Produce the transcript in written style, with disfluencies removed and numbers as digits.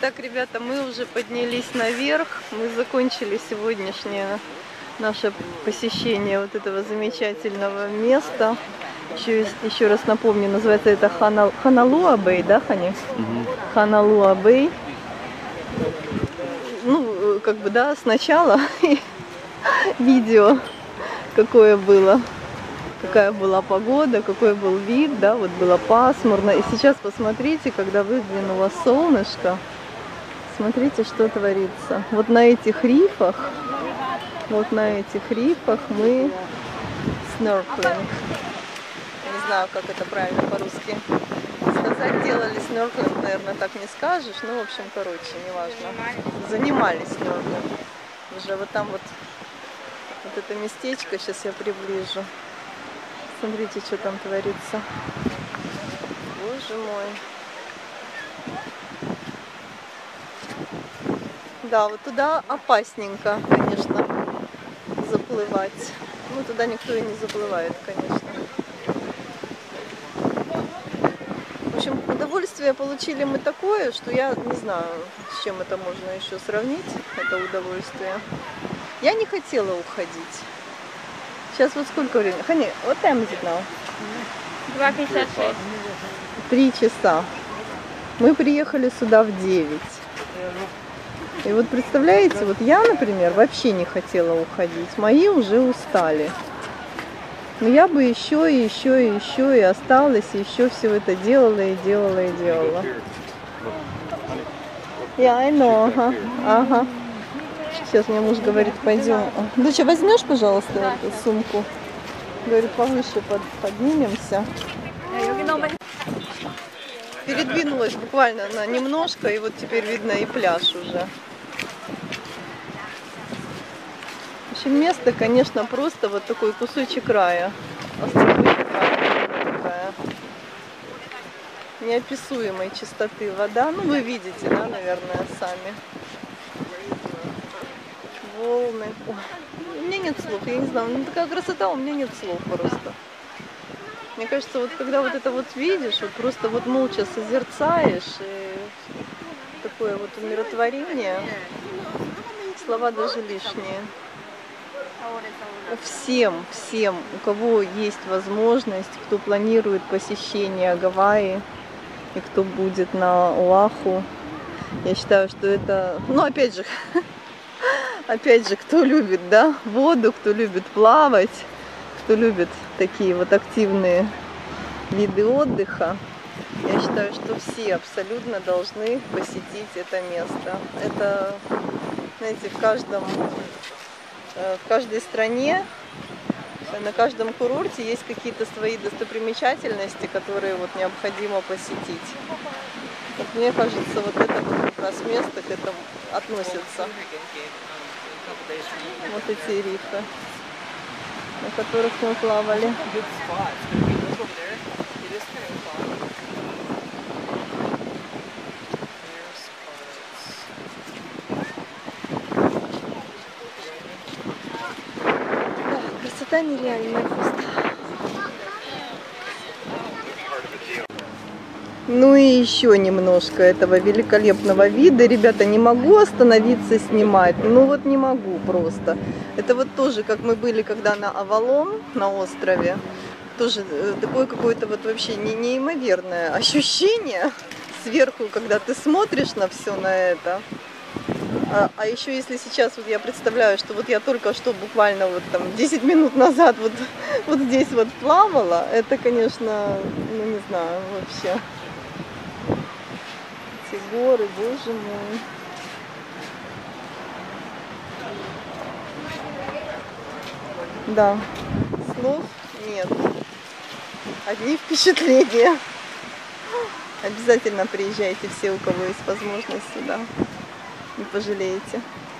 Итак, ребята, мы уже поднялись наверх. Мы закончили сегодняшнее наше посещение вот этого замечательного места. Еще раз напомню, называется это Ханалуа-Бэй, да, Хани? Ханалуа-Бэй. Ну, как бы, да, сначала видео, какое было, какая была погода, какой был вид, да, вот было пасмурно. И сейчас посмотрите, когда выглянуло солнышко, смотрите, что творится. Вот на этих рифах мы снорклинг. Не знаю, как это правильно по-русски сказать. Делали снорклинг, наверное, так не скажешь. Ну, в общем, короче, неважно. Занимались снорклингом. Уже вот там вот это местечко, сейчас я приближу. Смотрите, что там творится. Боже мой. Да, вот туда опасненько, конечно, заплывать. Ну, туда никто и не заплывает, конечно. В общем, удовольствие получили мы такое, что я не знаю, с чем это можно еще сравнить, это удовольствие. Я не хотела уходить. Сейчас вот сколько времени? Хани, what time is it now? 2:56. 3 часа. Мы приехали сюда в 9. И вот представляете, вот я, например, вообще не хотела уходить. Мои уже устали. Но я бы еще и осталась, и еще все это делала. Yeah, I know. Ага. Сейчас мне муж говорит, пойдем. Доча, возьмешь, пожалуйста, эту сумку? Говорит, повыше поднимемся. Передвинулась буквально на немножко, и вот теперь видно и пляж уже. В общем, место, конечно, просто вот такой кусочек рая. Островочек рая такая. Неописуемой чистоты вода. Ну, вы видите, да, наверное, сами. Волны. Ой, у меня нет слов, я не знаю, ну такая красота, у меня нет слов просто. Мне кажется, вот когда вот это вот видишь, вот просто вот молча созерцаешь, и такое вот умиротворение, слова даже лишние. Всем, у кого есть возможность, кто планирует посещение Гавайи и кто будет на Оаху, я считаю, что это, ну опять же, кто любит, да, воду, кто любит плавать, кто любит такие вот активные виды отдыха, я считаю, что все абсолютно должны посетить это место. Это, знаете, в каждой стране, на каждом курорте есть какие-то свои достопримечательности, которые вот необходимо посетить. Вот мне кажется, вот это вот как раз место к этому относится. Вот эти рифы, на которых мы плавали. Да, красота нереальная просто. Ну и еще немножко этого великолепного вида. Ребята, не могу остановиться снимать. Ну вот не могу просто. Это вот тоже, как мы были когда на Авалон, на острове. Тоже такое какое-то вот вообще неимоверное ощущение сверху, когда ты смотришь на все на это. А еще если сейчас вот я представляю, что вот я только что буквально вот там 10 минут назад вот здесь вот плавала, это, конечно, ну не знаю, вообще. Эти горы, боже мой. Да, слов нет. Одни впечатления. Обязательно приезжайте все, у кого есть возможность сюда. Не пожалеете.